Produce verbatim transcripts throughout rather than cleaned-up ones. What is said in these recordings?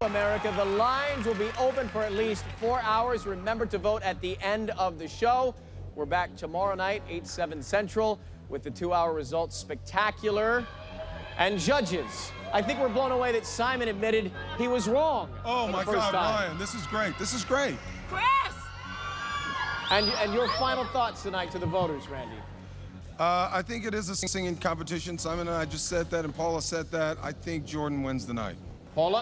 America. The lines will be open for at least four hours. Remember to vote at the end of the show. We're back tomorrow night, eight, seven Central, with the two-hour results spectacular. And judges, I think we're blown away that Simon admitted he was wrong. Oh, my God, time. Ryan, this is great. This is great. Chris! And, and your final thoughts tonight to the voters, Randy? Uh, I think it is a singing competition. Simon and I just said that, and Paula said that. I think Jordan wins the night. Paula?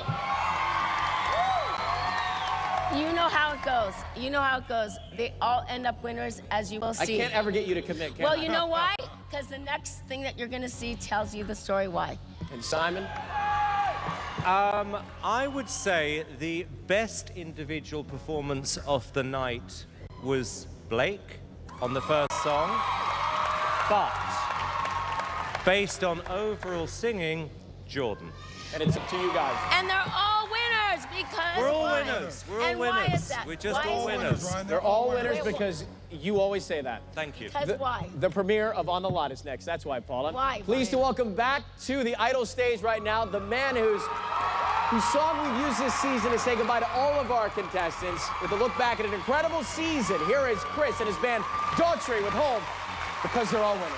You know how it goes. You know how it goes. They all end up winners, as you will see. I can't ever get you to commit, can Well, I? you know why? Because the next thing that you're going to see tells you the story why. And Simon? Um, I would say the best individual performance of the night was Blake on the first song. But based on overall singing, Jordan. And it's up to you guys. And they're all winners because We're all why? winners. We're all and winners. Why is that? We're just why all is winners. Ryan, They're all winners Wait, because you always say that. Thank you. Because The, why? the premiere of On the Lot is next. That's why, Paula. Why? Pleased Why? to welcome back to the Idol stage right now the man who's whose song we've used this season to say goodbye to all of our contestants with a look back at an incredible season. Here is Chris and his band Daughtry with Home, because they're all winners.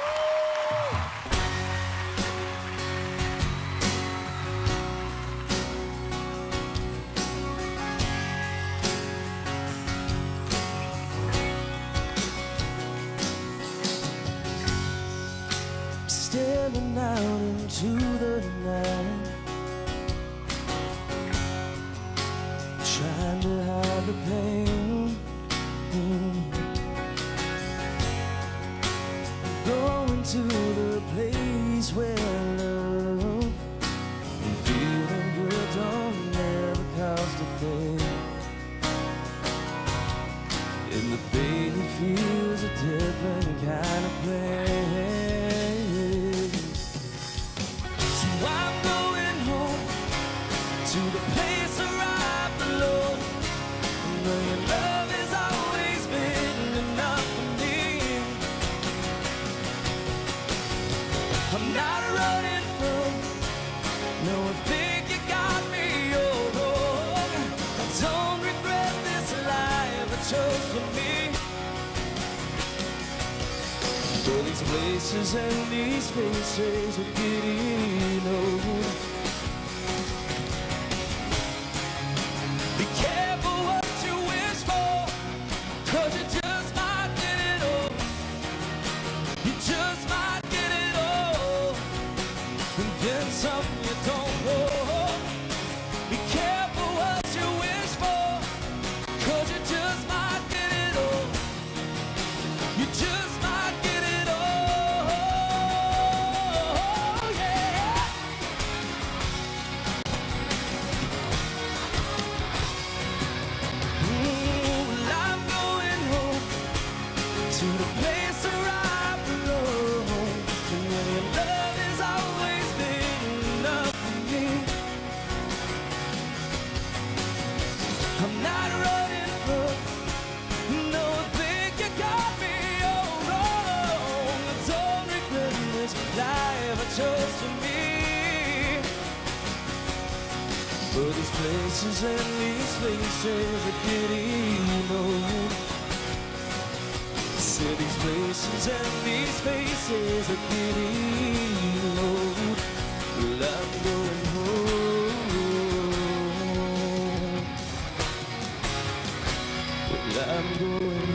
Standing out into the night, trying to hide the pain. Mm. Going to the place where love and feeling good don't never cost a thing. And the baby feels a different kind of pain. To the place where I belong, where your love has always been enough for me. I'm not running from, no, I think you got me all wrong. I don't regret this life I chose for me. But these places and these faces are getting old. Something you don't know. Be careful what you wish for, cause you just might get it all. You just might get it all. Yeah. Ooh, well, I'm going home to the place where I belong, and where your love is always been. I'm not running from, no, I think you got me all wrong. I don't regret this life I chose for me. But these places and these places are getting old. Said these places and these faces are getting old. Well, I'm going home. I'm going